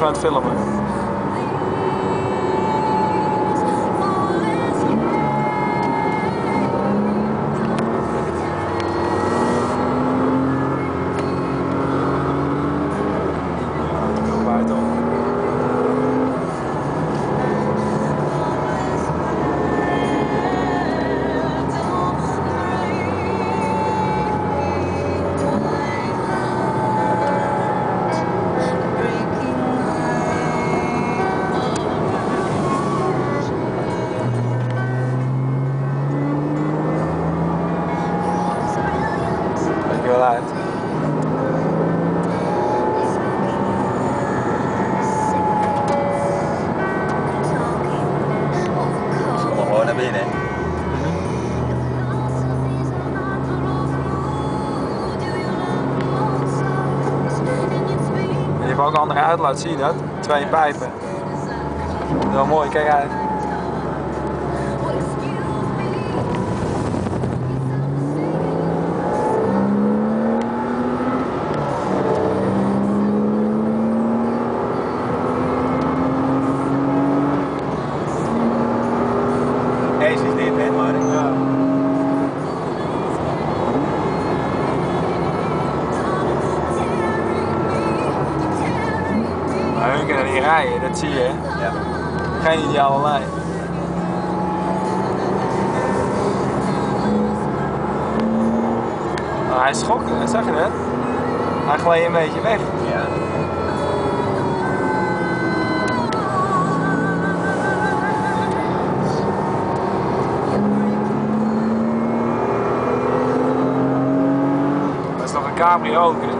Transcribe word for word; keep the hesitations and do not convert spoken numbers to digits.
aan het filmen. Wel uit. Kom maar gewoon naar binnen. En je hebt ook een andere uitlaat, zie je dat? Twee pijpen. Dat is wel mooi, kijk uit. Deze is dit, hè, Mark? Ja. Maar hun kunnen niet rijden, dat zie je. Ja. Geen ideale lijn. Nou, hij schokte, zag je dat? Hij gleed een beetje weg. Ja. Dat is nog een cabrio ook.